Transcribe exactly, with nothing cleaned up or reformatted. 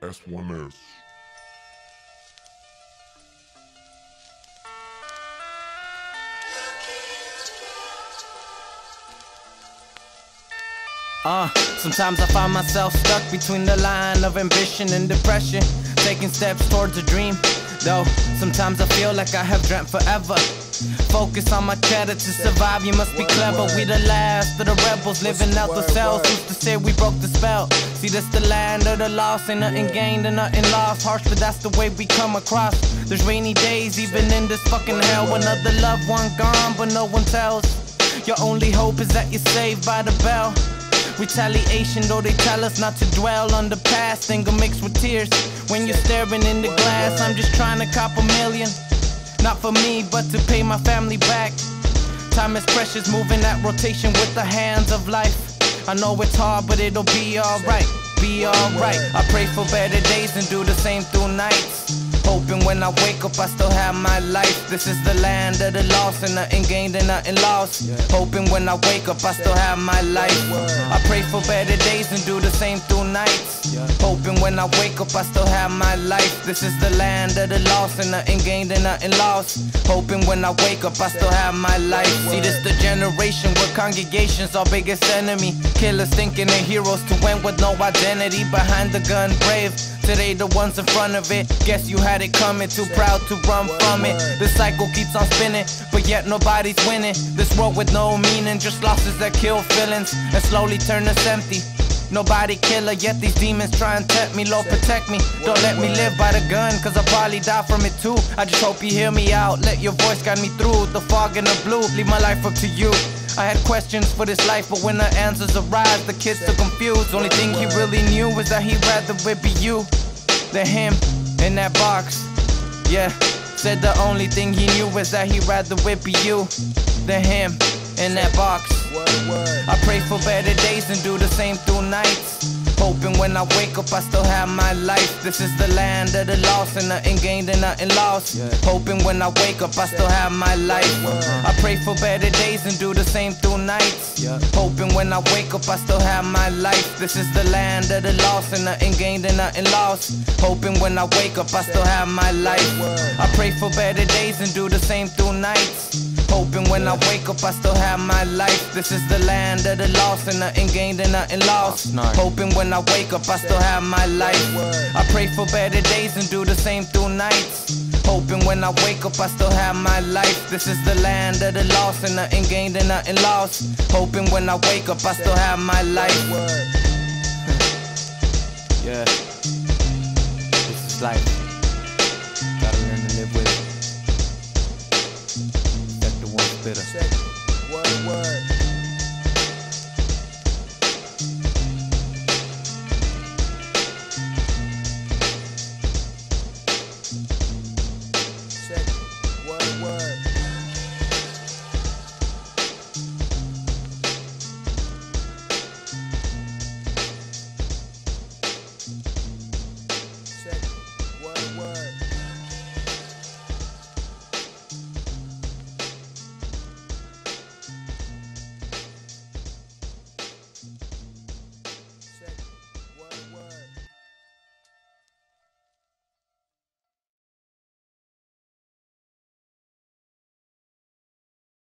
S one S. Uh, sometimes I find myself stuck between the line of ambition and depression, taking steps towards a dream. Though, sometimes I feel like I have dreamt forever. Focus on my cheddar to survive, you must be clever. We the last of the rebels living out the cells. Used to say we broke the spell. See, this the land of the lost, ain't nothing gained and nothing lost. Harsh, but that's the way we come across. There's rainy days even in this fucking hell. Another loved one gone, but no one tells. Your only hope is that you're saved by the bell. Retaliation, though they tell us not to dwell on the past, anger mixed with tears. When you're staring in the glass, I'm just trying to cop a million. Not for me, but to pay my family back. Time is precious, moving that rotation with the hands of life. I know it's hard, but it'll be alright, be alright. I pray for better days and do the same through nights. Hoping when I wake up I still have my life. This is the land of the lost, and nothing gained and nothing lost. Hoping when I wake up I still have my life. I pray for better days and do the same through nights. Hoping when I wake up I still have my life. This is the land of the lost, and nothing gained and nothing lost. Hoping when I wake up I still have my life. See, this the generation where congregation's our biggest enemy. Killers thinking they're heroes to win with no identity. Behind the gun brave, today the ones in front of it. Guess you had it coming, too proud to run from it. The cycle keeps on spinning, but yet nobody's winning. This world with no meaning, just losses that kill feelings and slowly turn us empty. Nobody killer, yet these demons try and tempt me. Lord, protect me, don't let me live by the gun, cause I'll probably die from it too. I just hope you hear me out, let your voice guide me through the fog and the blue. Leave my life up to you. I had questions for this life, but when the answers arrived, the kid's still confused. Only thing he really knew was that he'd rather it be you than him in that box. Yeah, said the only thing he knew was that he'd rather it be you than him in that box. I pray for better days and do the same through nights. Hoping when I wake up I still have my life. This is the land of the lost, and nothing gained and nothing lost. Hoping when I wake up I still have my life. I pray for better days and do the same through nights. Hoping when I wake up I still have my life. This is the land of the lost, and nothing gained and nothing lost. Hoping when I wake up I still have my life. I pray for better days and do the same through nights. Hoping when I wake up I still have my life. This is the land of the lost, and nothing gained and nothing lost. Hoping when I wake up I still have my life. I pray for better days and do the same through nights. Hoping when I wake up I still have my life. This is the land of the lost, and nothing gained and nothing lost. Hoping when I wake up I still have my life. Yeah, this is life. Gotta learn to live with it. Bitter. Word, word.